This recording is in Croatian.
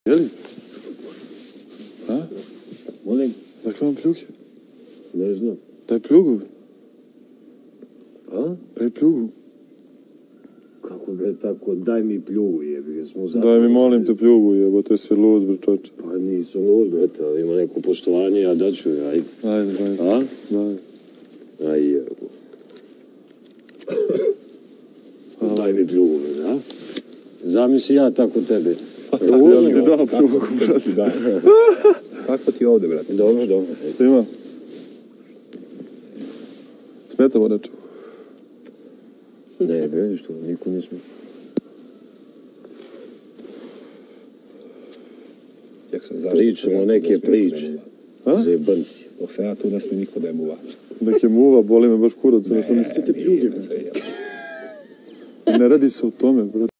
Jeli? A? Molim? Dakle vam pljuge? Ne znam. Daj pljugu. A? Daj pljugu. Kako bre tako, daj mi pljugu jebi. Daj mi molim te pljugu jebote, si lud bre čoče. Pa nisam lud brete, ali ima neko poštovanje, ja daću, ajde. Ajde. A? Daj. Aj jebo. Daj mi pljugu, da? Zamisli ja tako tebe. Ja bi ti dao pljugu, brate. Kako ti ovdje, brate? Dobro. Snima. Smetamo nečemu. Ne, bre, što, niko ne smije. Pričamo neke priče. Zebanci. Dok sam ja tu ne smije niko da je muva. Neke muva, boli me baš kurac. Ne, ne radi se o tome, brate.